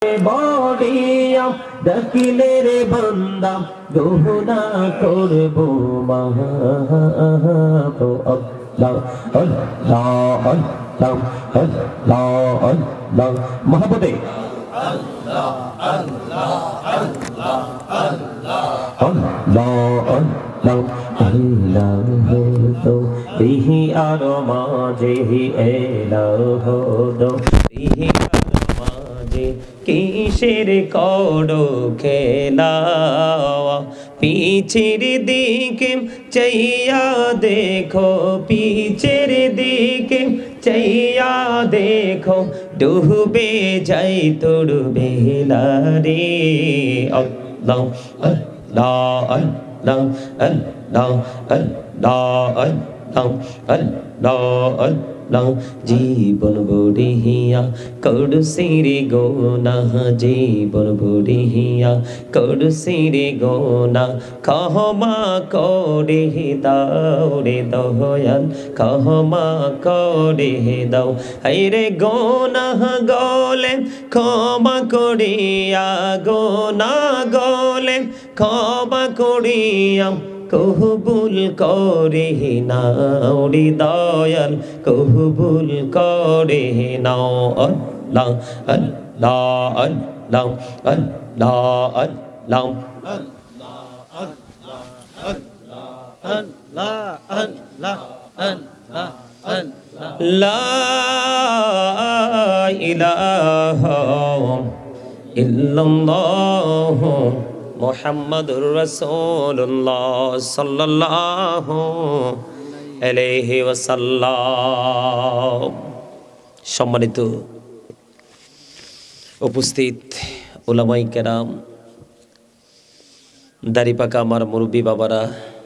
বড়িয়া ডাকিলে রে বান্দা দোহনা করব মাহবো আল্লাহ আল্লাহ আল্লাহ আল্লাহ আল্লাহ মহব্বতে আল্লাহ আল্লাহ আল্লাহ আল্লাহ আল্লাহ আল্লাহ তো বিহি আর মাঝে এলাহ দো বিহি কিসের করো খেলা পিছের দিকে চাইয়া দেখো পিছের দিকে চাইয়া দেখো ডুবে যাই তোর বেলা রে আল্লাহ আল্লাহ আল্লাহ আল্লাহ আল্লাহ আল্লাহ আল্লাহ আল্লাহ জীবন বুড়িয়া করুসিরে গোনা জীবন বুড়িয়া করুসিরে গোনা ক্ষমা করে দাও রে দয়াল ক্ষমা করে দাও হায়রে গোনা গলে ক্ষমা করিয়া গোনা গলে ক্ষমা করিয়া কবুল করে নাও রে দয়াল কবুল করে নাও আল্লাহ আল্লাহ আল্লাহ আল্লাহ আল্লাহ লা ইলাহা ইল্লাল্লাহ মুহাম্মাদুর রাসূলুল্লাহ সাল্লাল্লাহু আলাইহি ওয়াসাল্লাম। সম্মানিত উপস্থিত উলামায়ে কেরাম, দাড়িপাকা আমার মুরব্বী বাবারা,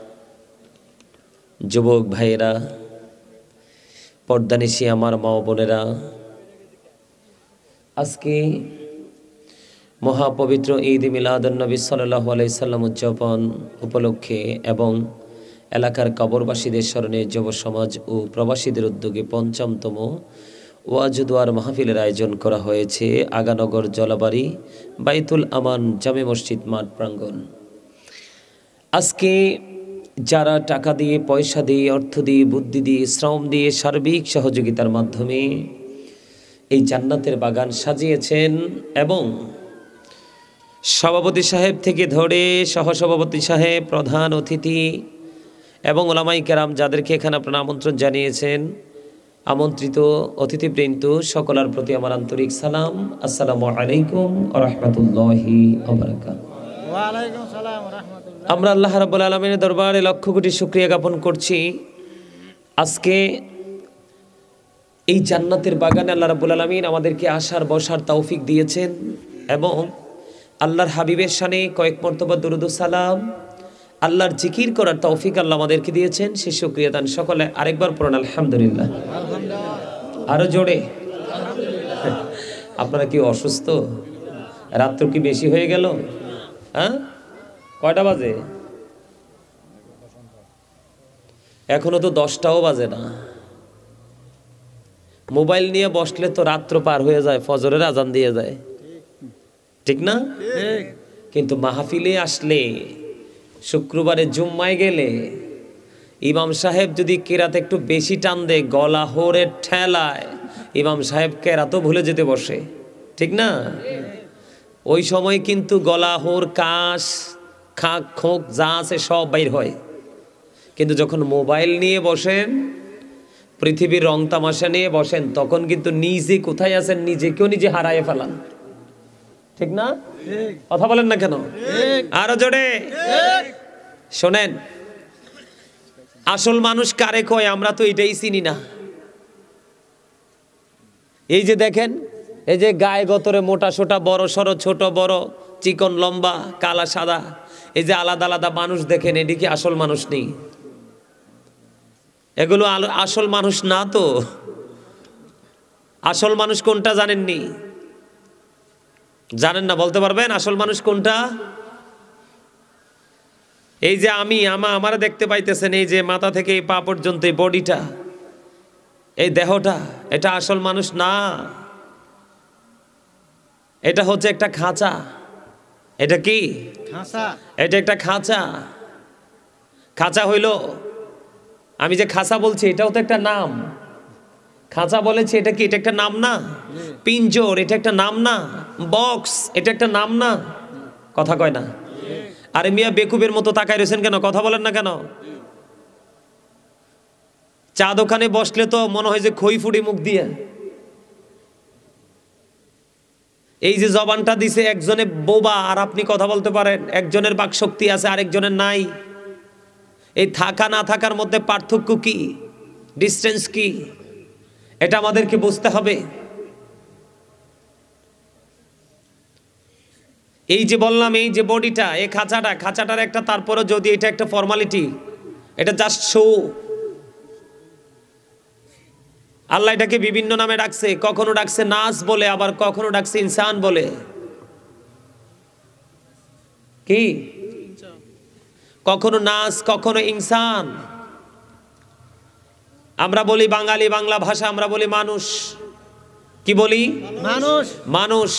যুবক ভাইয়েরা, পর্দানিশী আমার মা বোনেরা, আজকে মহাপবিত্র ঈদ মিলাদুন্নবী সাল্লাল্লাহু আলাইহি সাল্লাম উদযাপন উপলক্ষে এবং এলাকার কবরবাসীদের স্মরণে যুব সমাজ ও প্রবাসীদের উদ্যোগে ৫ম ওয়াজ দুয়ার মাহফিলের আয়োজন করা হয়েছে আগানগর জলাবাড়ি বাইতুল আমান জামে মসজিদ মাঠ প্রাঙ্গণ। আজকে যারা টাকা দিয়ে, পয়সা দিয়ে, অর্থ দিয়ে, বুদ্ধি দিয়ে, শ্রম দিয়ে, সার্বিক সহযোগিতার মাধ্যমে এই জান্নাতের বাগান সাজিয়েছেন এবং সভাপতি সাহেব থেকে ধরে সহসভাপতি সাহেব, প্রধান অতিথি এবং ওলামায়ে কেরাম যাদেরকে এখানে আপনারা আমন্ত্রণ জানিয়েছেন, আমন্ত্রিত অতিথিবৃন্দ সকলের প্রতি আমার আন্তরিক সালাম। আসসালামু আলাইকুম ওয়া রাহমাতুল্লাহি ওয়া বারাকাতুহু। ওয়া আলাইকুম আসসালাম ওয়া রাহমাতুল্লাহ। আমরা আল্লাহ রাব্বুল আলামিনের দরবারে লক্ষ কোটি শুকরিয়া জ্ঞাপন করছি। আজকে এই জান্নাতের বাগানে আল্লাহ রাব্বুল আলামিন আমাদেরকে আসার বসার তৌফিক দিয়েছেন এবং আল্লাহর হাবিবের শানে কয়েক মর্তবা দুরূদ ও সালাম, আল্লাহর জিকির করার তৌফিক আল্লাহ আমাদেরকে দিয়েছেন। সে শুকরিয়া দান সকলে আরেকবার পড়ুন আলহামদুলিল্লাহ। আরো জোরে আপনারা কি অসুস্থ? রাত্র কি বেশি হয়ে গেল? হ্যাঁ, কয়টা বাজে? এখনো তো 10টাও বাজে না। মোবাইল নিয়ে বসলে তো রাত্র পার হয়ে যায়, ফজরের আজান দিয়ে যায়, ঠিক না? কিন্তু মাহফিলে আসলে, শুক্রবারে জুম্মায় গেলে ইমাম সাহেব যদি কেরাত একটু বেশি টান দেয়, গলা হোরের ঠেলায় ইমাম সাহেব কেরাতও ভুলে যেতে বসে, ঠিক না? ওই সময় কিন্তু গলা হোর, কাশ, খাক, খোঁক যা আছে সব বাইর হয়। কিন্তু যখন মোবাইল নিয়ে বসেন, পৃথিবীর রং তামাশা নিয়ে বসেন, তখন কিন্তু নিজে কোথায় আছেন নিজেকেও নিজে হারায় ফেলান, ঠিক না? কথা বলেন না কেন? আরো জোরে শোনেন, আসল মানুষ কারে কয় আমরা তো এটাই চিনি না। এই যে দেখেন, এই যে গায়ে গতরে মোটা সোটা, বড় সড়ো, ছোট বড়, চিকন লম্বা, কালা সাদা, এই যে আলাদা আলাদা মানুষ দেখেন, এটি কি আসল মানুষ নেই? এগুলো আসল মানুষ না তো। আসল মানুষ কোনটা জানেননি? জানেন না? বলতে পারবেন আসল মানুষ কোনটা? এই যে আমার দেখতে পাইতেছেন, এই যে মাথা থেকে এই পা পর্যন্ত এই বডিটা, এই দেহটা, এটা আসল মানুষ না। এটা হচ্ছে একটা খাঁচা। এটা কি খাঁচা? এটা একটা খাঁচা। খাঁচা হইল, আমি যে খাঁচা বলছি এটাও তো একটা নাম। খাঁচা বলেছি, এটা কি? এটা একটা নাম না? পিঞ্জর, এটা একটা নাম না? বক্স, এটা একটা নাম না? কথা কয় না। আরে মিয়া বেকুবের মতো তাকায় রয়েছেন কেন? কথা বলেন না কেন? চা দোকানে বসলে তো মনে হয় যে খই ফুড়ি মুখ দিয়ে। এই যে জবানটা দিছে একজনে বোবা আর আপনি কথা বলতে পারেন, একজনের বাক শক্তি আছে আরেকজনের নাই। এই থাকা না থাকার মধ্যে পার্থক্য কি, ডিস্টেন্স কি, এটা আমাদেরকে বুঝতে হবে। এই যে বললাম, এই যে বডিটা, এই খাঁচাটার একটা, তারপরে যদি এটা একটা ফর্মালিটি, এটা জাস্ট শো। আল্লাহ এটাকে বিভিন্ন নামে ডাকছে, কখনো ডাকছে নাস বলে, আবার কখনো ডাকছে ইনসান বলে। কি? কখনো নাস, কখনো ইনসান। আমরা বলি বাঙালি, বাংলা ভাষা আমরা বলি মানুষ। কি বলি? মানুষ। মানুষ।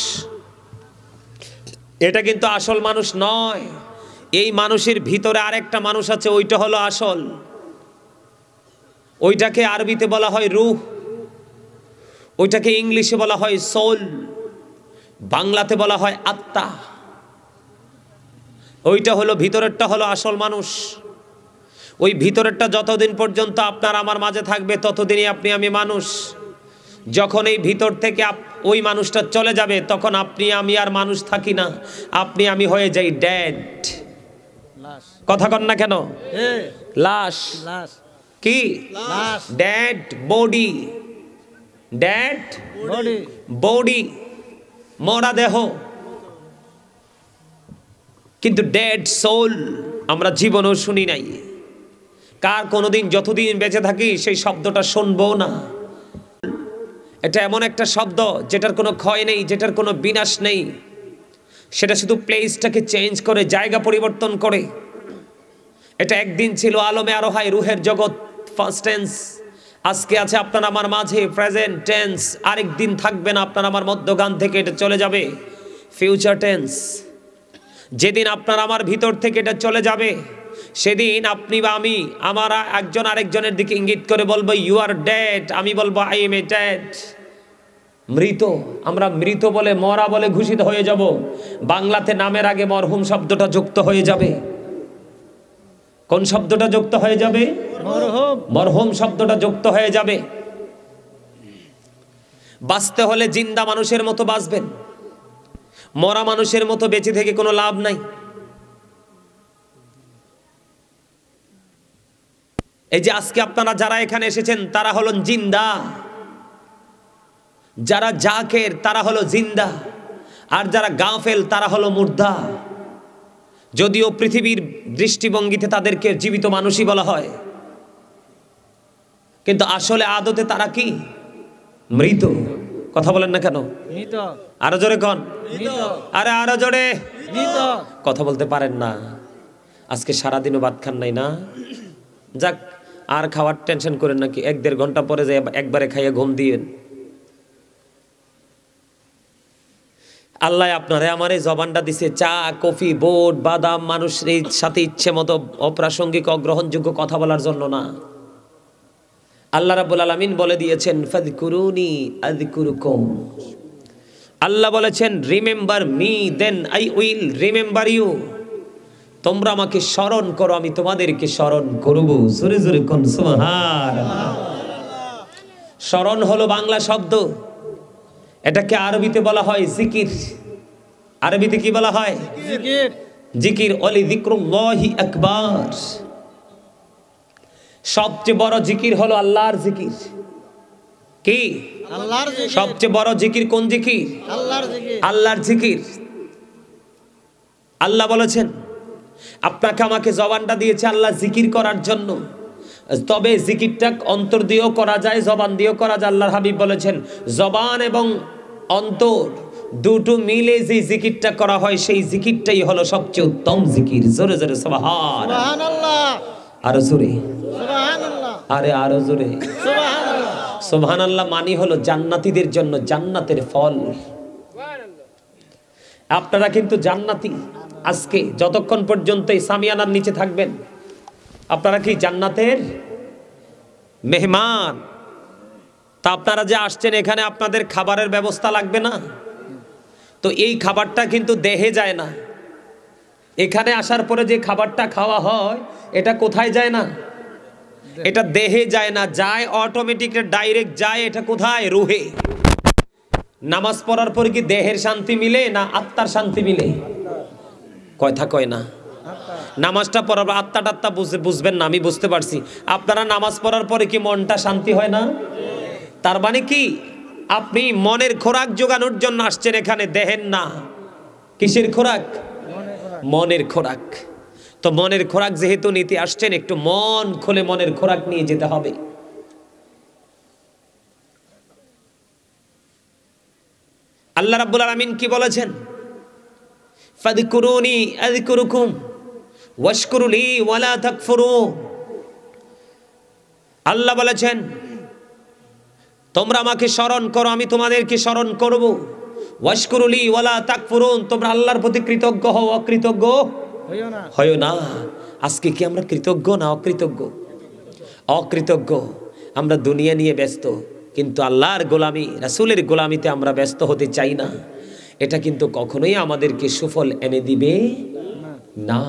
এটা কিন্তু আসল মানুষ নয়। এই মানুষের ভিতরে আরেকটা মানুষ আছে, ওইটা হলো আসল। ওইটাকে আরবিতে বলা হয় রূহ, ওইটাকে ইংলিশে বলা হয় সোল, বাংলাতে বলা হয় আত্মা। ওইটা হলো ভিতরেরটা, হলো আসল মানুষ। ওই ভিতরেরটা যতদিন পর্যন্ত আপনার আমার মাঝে থাকবে ততদিনই আপনি আমি মানুষ। যখন এই ভিতর থেকে ওই মানুষটা চলে যাবে তখন আপনি আমি আর মানুষ থাকি না, আপনি আমি হয়ে যাই ড্যাড। কথা কন না কেন? লাশ। কি? ড্যাড বডি, ড্যাড বডি, মরা দেহ, কিন্তু ডেড সোল আমরা জীবনেও শুনি নাই। কার কোনোদিন যতদিন বেঁচে থাকি সেই শব্দটা শুনবো না। এটা এমন একটা শব্দ যেটার কোনো ক্ষয় নেই, যেটার কোনো বিনাশ নেই। সেটা শুধু প্লেসটাকে চেঞ্জ করে, জায়গা পরিবর্তন করে। এটা একদিন ছিল আলমে আরোহায় রুহের জগৎ, ফার্স্ট টেন্স। আজকে আছে আপনার আমার মাঝে প্রেজেন্ট টেন্স। আরেকদিন থাকবে না আপনার আমার মধ্যগান থেকে, এটা চলে যাবে ফিউচার টেন্স। যেদিন আপনার আমার ভিতর থেকে এটা চলে যাবে সেদিন আপনি বা আমি আমার একজন আরেকজনের দিকে ইঙ্গিত করে বলবো ইউ আর ডেড, আমি বলবো আই এম এ ডেড। মৃত, আমরা মৃত বলে, মরা বলে ঘোষিত হয়ে যাব। বাংলাতে নামের আগে মরহুম শব্দটা যুক্ত হয়ে যাবে। কোন শব্দটা যুক্ত হয়ে যাবে? মরহুম শব্দটা যুক্ত হয়ে যাবে। বাঁচতে হলে জিন্দা মানুষের মতো বাঁচবেন, মরা মানুষের মতো বেঁচে থেকে কোনো লাভ নাই। এই যে আজকে আপনারা যারা এখানে এসেছেন তারা হলেন জিন্দা, যারা জাকের তারা হলো জিন্দা, আর যারা গাফেল তারা হলো মুর্দা। যদিও পৃথিবীর দৃষ্টিভঙ্গিতে তাদেরকে জীবিত মানুষই বলা হয়, কিন্তু আসলে আদতে তারা কি? মৃত। কথা বলেন না কেন? আরো জোরে কন। আরে আরো জোরে। কথা বলতে পারেন না। আজকে সারাদিনও ভাত খান নাই না? যাক, আর খাওয়ার টেনশন করেন নাকি? 1-1.5 ঘন্টা পরে যে একবারে খাইয়ে ঘুম দিয়েন। আল্লাহ আপনারে আমার এই জবানটা দিছে, চা, কফি, বোট, বাদাম, মানুষের সাথে ইচ্ছে মতো অপ্রাসঙ্গিক অগ্রহণযোগ্য কথা বলার জন্য না। আল্লাহ রাব্বুল আলামিন বলে দিয়েছেন ফাযকুরুনি আযকুরুকুম। আল্লাহ বলেছেন remember me then I will remember you. তোমরা আমাকে স্মরণ করো, আমি তোমাদেরকে স্মরণ করব। জোরে জোরে কোন সুবহানাল্লাহ। স্মরণ হলো বাংলা শব্দ, এটাকে আরবিতে বলা হয় জিকির। আরবিতে কি বলা হয়? জিকির। জিকির ওয়ালি যিকরুল্লাহি আকবার। সবচেয়ে বড় জিকির হলো আল্লাহর জিকির। কি? আল্লাহর জিকির। সবচেয়ে বড় জিকির কোন জিকির? আল্লাহর জিকির। আল্লাহর জিকির। আল্লাহ বলেছেন আপনাকে আমাকে জবানটা দিয়েছে আল্লাহ জিকির করার জন্য, তবে জিকিরটা অন্তর দিয়েও করা যায়, জবান দিয়েও করা যায়। আল্লাহর হাবিব বলেছেন জবান এবং অন্তর দুটো মিলে যে জিকিরটা করা হয় সেই জিকিরটাই হলো সবচেয়ে উত্তম জিকির। জোরে জোরে সুবহানাল্লাহ। আরো জোরে সুবহানাল্লাহ। আরে আরো জোরে সুবহানাল্লাহ। সুবহানাল্লাহ মানে হলো জান্নাতীদের জন্য জান্নাতের ফল। আপনারা কিন্তু জান্নাতি। আজকে যতক্ষণ পর্যন্ত এই সামিয়ানার নিচে থাকবেন আপনারা কি জান্নাতের মেহমান। তা আপনারা যে আসছেন এখানে আপনাদের খাবারের ব্যবস্থা লাগবে না? তো এই খাবারটা কিন্তু দেহে যায় না। এখানে আসার পরে যে খাবারটা খাওয়া হয় এটা কোথায় যায় না? এটা দেহে যায় না, যায় অটোমেটিক ডাইরেক্ট যায়। এটা কোথায়? রুহে। নামাজ পড়ার পরে কি দেহের শান্তি মিলে না আত্মার শান্তি মিলে? কথা কয় না। নামাজটা পড়ার পর আত্মা টাত্তা বুঝবেন না, আমি বুঝতে পারছি। আপনারা নামাজ পড়ার পরে কি মনটা শান্তি হয় না? তার মানে কি আপনি মনের খোরাক জোগানোর জন্য আসছেন এখানে, দেহের না। কিসের খোরাক? মনের খোরাক। তো মনের খোরাক যেহেতু নিতে আসছেন, একটু মন খুলে মনের খোরাক নিয়ে যেতে হবে। আল্লাহ রাব্বুল আলামিন কি বলেছেন? ফাযকুরুনি আযকুরুকুম ওয়াশকুরুলি ওয়ালা তাকফুরুন। আল্লাহ বলেছেন তোমরা আমাকে স্মরণ করো, আমি তোমাদেরকে স্মরণ করব। ওয়াশকুরুলি ওয়ালা তাকফুরুন, তোমরা আল্লাহর প্রতি কৃতজ্ঞ হও, অকৃতজ্ঞ হয়ো না। আজকে কি আমরা কৃতজ্ঞ না অকৃতজ্ঞ? অকৃতজ্ঞ। আমরা দুনিয়া নিয়ে ব্যস্ত, কিন্তু আল্লাহর গোলামি, রাসূলের গোলামিতে আমরা ব্যস্ত হতে চাই না। এটা কিন্তু কখনোই আমাদেরকে সুফল এনে দিবে না।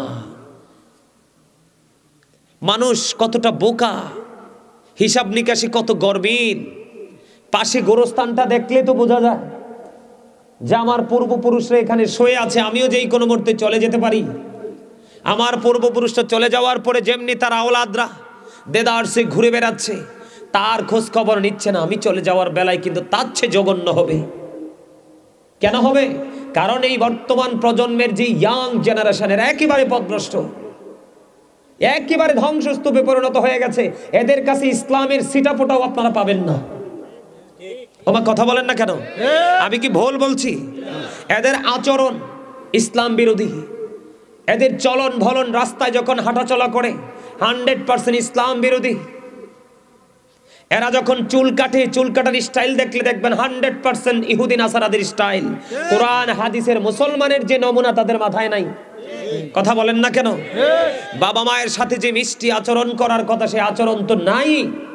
মানুষ কতটা বোকা, হিসাব নিকাশে কত গর্বিন। পাশে গোরস্থানটা দেখলে তো বোঝা যায় যে আমার পূর্বপুরুষরা এখানে শুয়ে আছে, আমিও যেই কোনো মুহূর্তে চলে যেতে পারি। আমার পূর্বপুরুষরা চলে যাওয়ার পরে যেমনি তার আওলাদরা দেদারসে ঘুরে বেড়াচ্ছে, তার খোঁজ খবর নিচ্ছে না। আমি চলে যাওয়ার বেলায় কিন্তু তার চেয়ে জঘন্য হবে। কেন হবে? কারণ এই বর্তমান প্রজন্মের যে ইয়াং জেনারেশনের একেবারে পথভ্রষ্ট, একেবারে ধ্বংসস্তূপে পরিণত হয়ে গেছে। এদের কাছে ইসলামের সিটাফোটাও আপনারা পাবেন না। আমার কথা বলেন না কেন? আমি কি ভুল বলছি? এদের আচরণ ইসলাম বিরোধী। এদের চলন ভলন, রাস্তায় যখন হাঁটাচলা করে 100% ইসলাম বিরোধী। এরা যখন চুল কাটে, চুল কাটার স্টাইল দেখলে দেখবেন 100% ইহুদি নাসারাদের স্টাইল। কোরআন হাদিসের মুসলমানের যে নমুনা তাদের মাথায় নাই। কথা বলেন না কেন? বাবা মায়ের সাথে যে মিষ্টি আচরণ করার কথা, সে আচরণ তো নাই।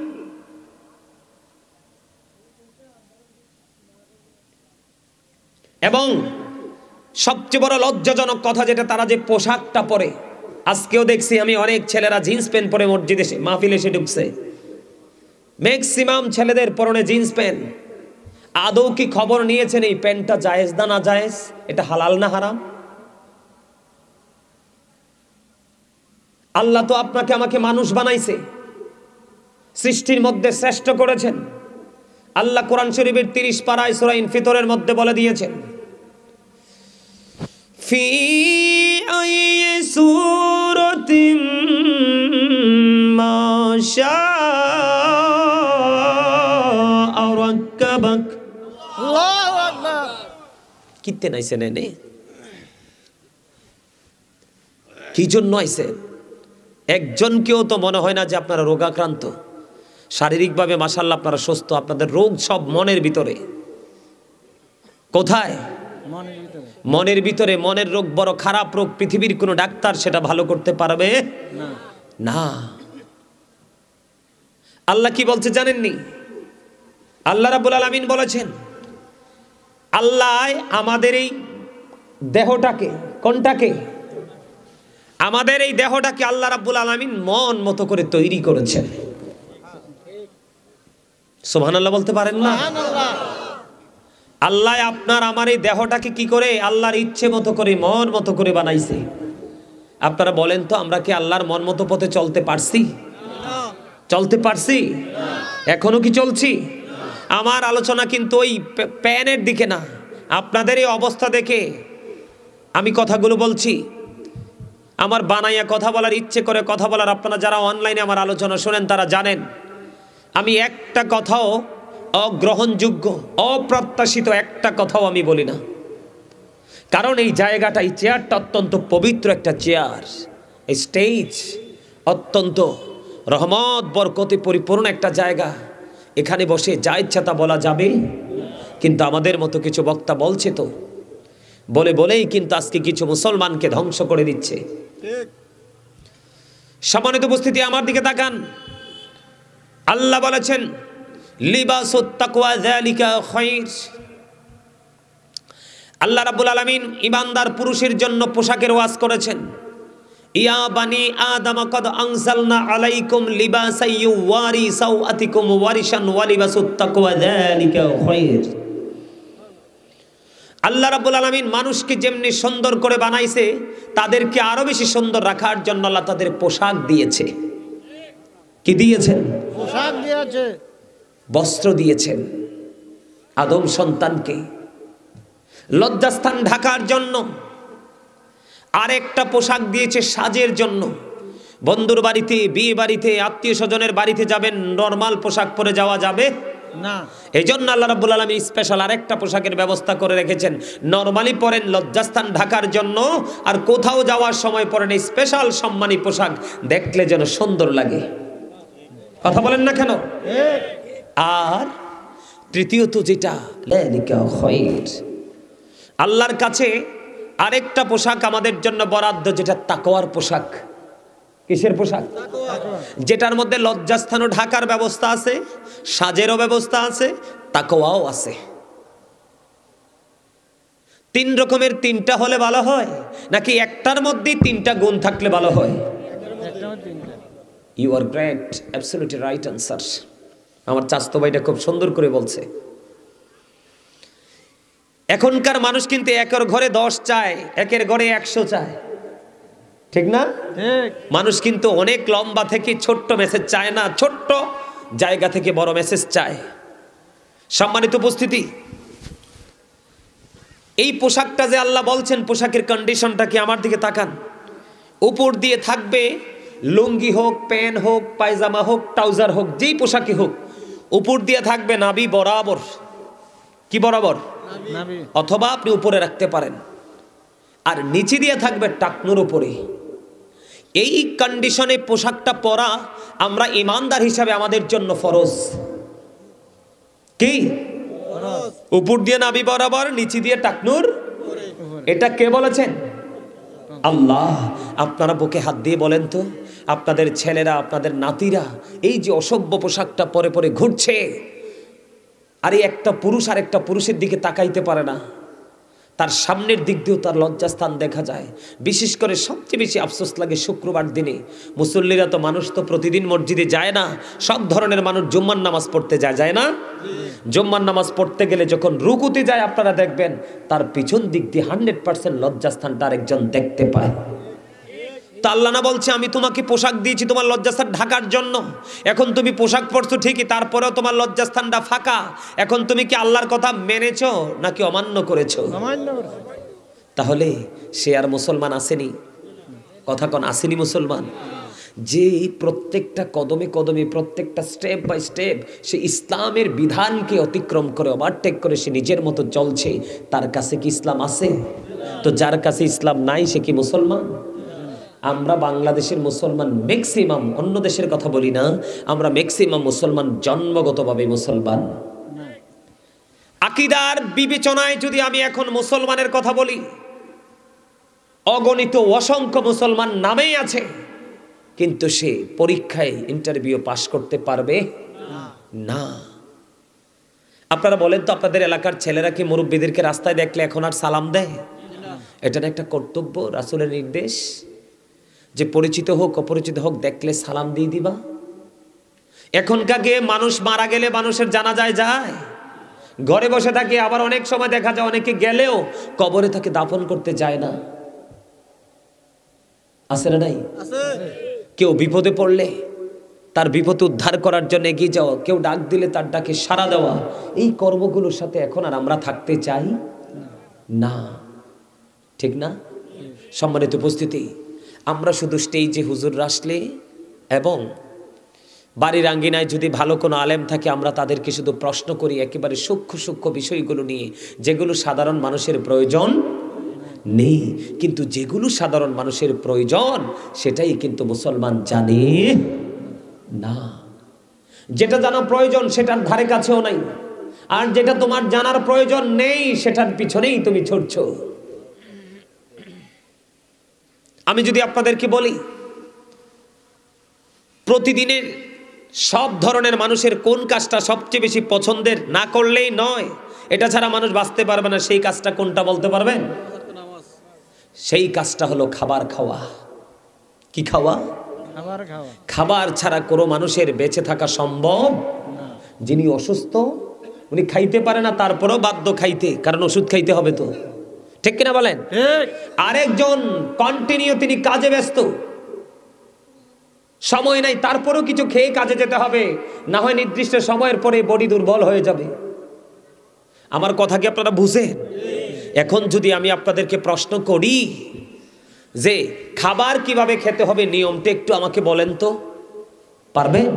এবং সবচেয়ে বড় লজ্জাজনক কথা যেটা, তারা যে পোশাকটা পরে, আজকেও দেখছি আমি অনেক ছেলেরা জিন্স প্যান্ট পরে মসজিদে এসে মাহফিলে এসে ঢুকছে। ম্যাক্সিমাম ছেলেদের পরনে জিন্স প্যান্ট। আদৌ কি খবর নিয়েছেন এই প্যান্টটা জায়েজ না না জায়েজ? এটা হালাল না হারাম? আল্লাহ তো আপনাকে আমাকে মানুষ বানাইছে, সৃষ্টির মধ্যে শ্রেষ্ঠ করেছেন। আল্লাহ কোরআন শরীফের 30 পারায় সূরা ইনফিতরের মধ্যে বলে দিয়েছেন, ফি আইয়ি সূরাতিম মা শাআ রাক্কাবাক। আল্লাহু আকবার। কিতে নাইছেন এনে? কি জন্য আইছেন? একজনকেও তো মনে হয় না যে আপনারা রোগাক্রান্ত। শারীরিকভাবে মাশাআল্লাহ আপনারা সুস্থ। আপনাদের রোগ সব মনের ভিতরে। কোথায়? মনের ভিতরে। মনের রোগ বড় খারাপ রোগ, পৃথিবীর কোনো ডাক্তার সেটা ভালো করতে পারবে না। আল্লাহ কি বলছে জানেননি? আল্লাহ রাব্বুল আলামিন বলেছেন, আল্লাহ আমাদের এই দেহটাকে, কোনটাকে? আমাদের এই দেহটাকে আল্লাহ রাব্বুল আলামিন মন মতো করে তৈরি করেছেন। সুবহানাল্লাহ বলতে পারেন না? আল্লাহ আপনার আমার এই দেহটাকে কি করে? আল্লাহর ইচ্ছে মতো করে, মন মতো করে বানাইছে। আপনারা বলেন তো, আমরা কি আল্লাহর মন মতো পথে চলতে পারছি? চলতে পারছি? এখনো কি চলছি? আমার আলোচনা কিন্তু ওই প্যানের দিকে না। আপনাদের এই অবস্থা দেখে আমি কথাগুলো বলছি। আমার বানাইয়া কথা বলার ইচ্ছে করে কথা বলার, আপনারা যারা অনলাইনে আমার আলোচনা শোনেন তারা জানেন আমি একটা কথাও অগ্রহণযোগ্য, অপ্রত্যাশিত একটা কথাও আমি বলি না। কারণ এই জায়গাটা, এই চেয়ারটা অত্যন্ত পবিত্র একটা চেয়ার। এই স্টেজ অত্যন্ত রহমত বরকতে পরিপূর্ণ একটা জায়গা। এখানে বসে যা ইচ্ছা তা বলা যাবে। কিন্তু আমাদের মতো কিছু বক্তা বলছে তো বলে বলেই কিন্তু আজকে কিছু মুসলমানকে ধ্বংস করে দিচ্ছে। সম্মানিত উপস্থিতি, আমার দিকে তাকান। আল্লাহ বলেছেন লিবাসুত তাকওয়া যালিকা খায়র। আল্লাহ রাব্বুল আলামিন ঈমানদার পুরুষের জন্য পোশাকের ওয়াজ করেছেন। ইয়া বানি আদম কদ আনজালনা আলাইকুম লিবাসান ইউওয়ারি সাওআতিকুম ওয়ারিশান ওয়া লিবাসুত তাকওয়া যালিকা খায়র। আল্লাহ রাব্বুল আলামিন মানুষকে যেমনি সুন্দর করে বানাইছে, তাদেরকে আরো বেশি সুন্দর রাখার জন্য আল্লাহ তাদের পোশাক দিয়েছে। কি দিয়েছেন? পোশাক দিয়েছে, বস্ত্র দিয়েছেন। আদম সন্তানকে লজ্জাস্থান ঢাকার জন্য আরেকটা পোশাক দিয়েছে সাজের জন্য। বন্ধুর বাড়িতে, বিয়ে বাড়িতে, আত্মীয় স্বজনের বাড়িতে যাবেন, নরমাল পোশাক পরে যাওয়া যাবে না। এই জন্য আল্লাহ রাব্বুল আলামিন স্পেশাল আরেকটা পোশাকের ব্যবস্থা করে রেখেছেন। নরমালি পরেন লজ্জাস্থান ঢাকার জন্য, আর কোথাও যাওয়ার সময় পরেন স্পেশাল সম্মানী পোশাক, দেখলে যেন সুন্দর লাগে। কথা বলেন না কেন? আর তৃতীয়ত যেটা যালিকা খায়র, আল্লাহর কাছে আরেকটা পোশাক আমাদের জন্য বরাদ্দ, যেটা তাকওয়ার পোশাক। কিসের পোশাক? যেটার মধ্যে লজ্জাস্থানও ঢাকার ব্যবস্থা আছে, সাজেরও ব্যবস্থা আছে, তাকওয়াও আছে। তিন রকমের তিনটা হলে ভালো হয়, নাকি একটার মধ্যেই তিনটা গুণ থাকলে ভালো হয়? You are great, absolutely right answer. আমার চাচতো ভাইটা খুব সুন্দর করে বলছে। এখনকার মানুষ কিন্তু একের ঘরে 10 চায়, একের ঘরে 100 চায়, ঠিক না? মানুষ কিন্তু অনেক লম্বা থেকে ছোট্ট মেসেজ চায় না, ছোট্ট জায়গা থেকে বড় মেসেজ চায়। সম্মানিত উপস্থিতি, এই পোশাকটা যে আল্লাহ বলছেন, পোশাকের কন্ডিশনটা কি? আমার দিকে তাকান। উপর দিয়ে থাকবে লুঙ্গি হোক, প্যান্ট হোক, পায়জামা হোক, ট্রাউজার হোক, যেই পোশাকই হোক, উপর দিয়ে থাকবে নাভি বরাবর। কি বরাবর? অথবা আপনি উপরে রাখতে পারেন, আর নিচে দিয়ে থাকবে টাকনুর উপরে। এই কন্ডিশনে পোশাকটা পরা আমরা ইমানদার হিসাবে আমাদের জন্য ফরজ। কি? উপর দিয়ে নাভি বরাবর, নিচে দিয়ে টাকনুর। এটা কে বলেছেন? আল্লাহ। আপনারা বুকে হাত দিয়ে বলেন তো, আপনাদের ছেলেরা, আপনাদের নাতিরা এই যে অসভ্য পোশাকটা পরে পরে ঘুরছে, আর এই একটা পুরুষ আর একটা পুরুষের দিকে তাকাইতে পারে না, তার সামনের দিক দিয়েও তার লজ্জাস্থান দেখা যায়। বিশেষ করে সবচেয়ে বেশি আফসোস লাগে শুক্রবার দিনে। মুসল্লিরা তো, মানুষ তো প্রতিদিন মসজিদে যায় না, সব ধরনের মানুষ জুম্মার নামাজ পড়তে যায় না? জুম্মার নামাজ পড়তে গেলে যখন রুকুতে যায়, আপনারা দেখবেন তার পিছন দিক দিয়ে 100% লজ্জাস্থানটা আরেকজন দেখতে পায়। তা আল্লাহ না বলছে আমি তোমাকে পোশাক দিয়েছি তোমার লজ্জাস্থান ঢাকার জন্য, এখন তুমি পোশাক পরছো ঠিকই, তারপরেও তোমার লজ্জাস্থানটা ফাঁকা। এখন তুমি কি আল্লাহর কথা মেনেছো নাকি অমান্য করেছো? তাহলে সে আর মুসলমান আসেনি? কথা কোন আসেনি মুসলমান? যে প্রত্যেকটা কদমে কদমে, প্রত্যেকটা স্টেপ বাই স্টেপ সে ইসলামের বিধানকে অতিক্রম করে, ওভারটেক করে সে নিজের মতো চলছে, তার কাছে কি ইসলাম আছে? তো যার কাছে ইসলাম নাই সে কি মুসলমান? আমরা বাংলাদেশের মুসলমান ম্যাক্সিমাম, অন্য দেশের কথা বলি না, আমরা ম্যাক্সিমাম মুসলমান জন্মগতভাবে মুসলমান। আকীদার বিবেচনায় যদি আমি এখন মুসলমানের কথা বলি, অগণিত অসংখ্য মুসলমান নামেই আছে, কিন্তু সে পরীক্ষায় ইন্টারভিউ পাস করতে পারবে না। আপনারা বলেন তো, আপনাদের এলাকার ছেলেরা কি মুরব্বীদেরকে রাস্তায় দেখলে এখন আর সালাম দেয়? এটা না একটা কর্তব্য, রাসূলের নির্দেশ যে পরিচিত হোক অপরিচিত হোক দেখলে সালাম দিয়ে দিবা। এখনকার মানুষ মারা গেলে মানুষের জানাজায় যায়, ঘরে বসে থাকে। আবার অনেক সময় দেখা যায় অনেকে গেলেও কবরে তাকে দাফন করতে যায় না। আছে না নাই? কেউ বিপদে পড়লে তার বিপদ উদ্ধার করার জন্য এগিয়ে যাওয়া, কেউ ডাক দিলে তার ডাকে সাড়া দেওয়া, এই কর্মগুলোর সাথে এখন আর আমরা থাকতে চাই না, ঠিক না? সম্মানিত উপস্থিতি, আমরা শুধু স্টেজে হুজুর আসলে এবং বাড়ির আঙ্গিনায় যদি ভালো কোনো আলেম থাকে, আমরা তাদেরকে শুধু প্রশ্ন করি একেবারে সূক্ষ্ম সূক্ষ্ম বিষয়গুলো নিয়ে, যেগুলো সাধারণ মানুষের প্রয়োজন নেই। কিন্তু যেগুলো সাধারণ মানুষের প্রয়োজন সেটাই কিন্তু মুসলমান জানে না। যেটা জানা প্রয়োজন সেটার ধারে কাছেও নাই, আর যেটা তোমার জানার প্রয়োজন নেই সেটার পিছনেই তুমি ছুটছো। আমি যদি আপনাদেরকে বলি প্রতিদিনের সব ধরনের মানুষের কোন কাজটা সবচেয়ে বেশি পছন্দের, না করলেই নয়, এটা ছাড়া মানুষ বাঁচতে পারবে না, সেই কাজটা কোনটা বলতে পারবেন? সেই কাজটা হলো খাবার খাওয়া। কি খাওয়া? খাবার ছাড়া কোনো মানুষের বেঁচে থাকা সম্ভব না। যিনি অসুস্থ উনি খাইতে পারে না, তারপরেও বাধ্য খাইতে, কারণ ওষুধ খাইতে হবে তো, ঠিক কিনা বলেন? আরেকজন কন্টিনিউ তিনি কাজে ব্যস্ত, সময় নাই, তারপরেও কিছু খেয়ে কাজে যেতে হবে, না হয় নির্দিষ্ট সময়ের পরে বডি দুর্বল হয়ে যাবে। আমার কথা কি আপনারা বুঝেন? এখন যদি আমি আপনাদেরকে প্রশ্ন করি যে খাবার কিভাবে খেতে হবে, নিয়মটা একটু আমাকে বলেন তো, পারবেন?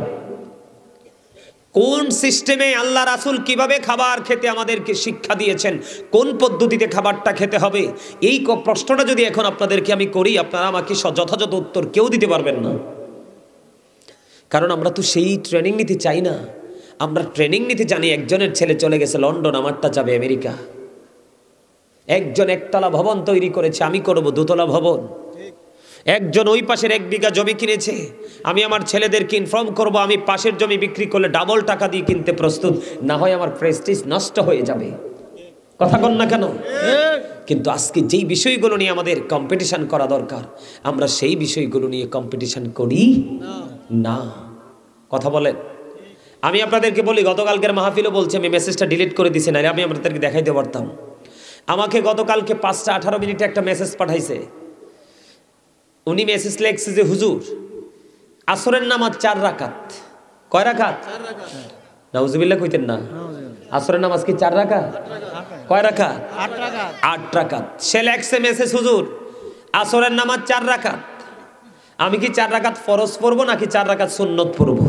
কোন সিস্টেমে আল্লাহ রাসূল কিভাবে খাবার খেতে আমাদেরকে শিক্ষা দিয়েছেন, কোন পদ্ধতিতে খাবারটা খেতে হবে, এই প্রশ্নটা যদি এখন আপনাদেরকে আমি করি, আপনারা আমাকে যথাযথ উত্তর কেউ দিতে পারবেন না। কারণ আমরা তো সেই ট্রেনিং নিতে চাই না। আমরা ট্রেনিং নিতে জানি একজনের ছেলে চলে গেছে লন্ডন, আমারটা যাবে আমেরিকা। একজন একতলা ভবন তৈরি করেছে, আমি করব দোতলা ভবন। একজন ওই পাশের 1 বিঘা জমি কিনেছে, আমি আমার ছেলেদেরকে ইনফর্ম করব আমি পাশের জমি বিক্রি করলে ডাবল টাকা দিয়ে কিনতে প্রস্তুত, না হয় আমার প্রেস্টিজ নষ্ট হয়ে যাবে। কথা বল না কেন? কিন্তু আজকে যেই বিষয়গুলো নিয়ে আমাদের কম্পিটিশন করা দরকার, আমরা সেই বিষয়গুলো নিয়ে কম্পিটিশন করি না। কথা বলেন? আমি আপনাদেরকে বলি, গতকালকের মাহফিলও বলছি, আমি মেসেজটা ডিলিট করে দিছি, না আমি আপনাদেরকে দেখাইতে পারতাম। আমাকে গতকালকে 5টা 18 মিনিটে একটা মেসেজ পাঠাইছে। উনি মেসেজ লেখছে যে হুজুর আসরের নামাজ 4 রাকাত। কয় রাকাত? 4 রাকাত। নাউজুবিল্লাহ কইতেন না? আসরের নামাজ কি 4 রাকাত? কয় রাকাত? 8 রাকাত। 8 রাকাত। সে লেখছে মেসেজ, হুজুর আসরের নামাজ 4 রাকাত, আমি কি 4 রাকাত ফরজ পড়বো নাকি 4 রাকাত সুন্নত পড়বো?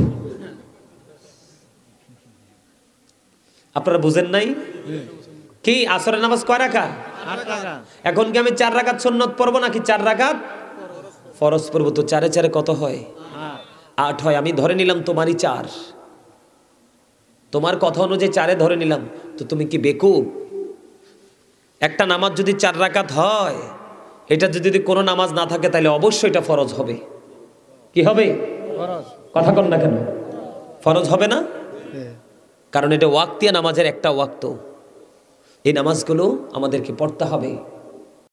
আপনারা বুঝেন নাই কি? আসরের নামাজ কয় রাকাত? 8 রাকাত। এখন কি আমি 4 রাকাত সুন্নত পড়বো নাকি 4 রাকাত ফরজ পড়বো? তো 4 এ 4 কত হয়? 8 হয়। আমি ধরে নিলাম তোমারই 4, তোমার কথা অনুযায়ী 4 ধরে নিলাম, তো তুমি কি বেকুব? একটা নামাজ যদি 4 রাকাত হয়, এটা যদি কোনো নামাজ না থাকে তাহলে অবশ্যই এটা ফরজ হবে। কি হবে? ফরজ। কথা কন না কেন? ফরজ হবে না? কারণ এটা ওয়াক্তিয়া নামাজের একটা ওয়াক্ত। এই নামাজগুলো আমাদেরকে পড়তে হবে।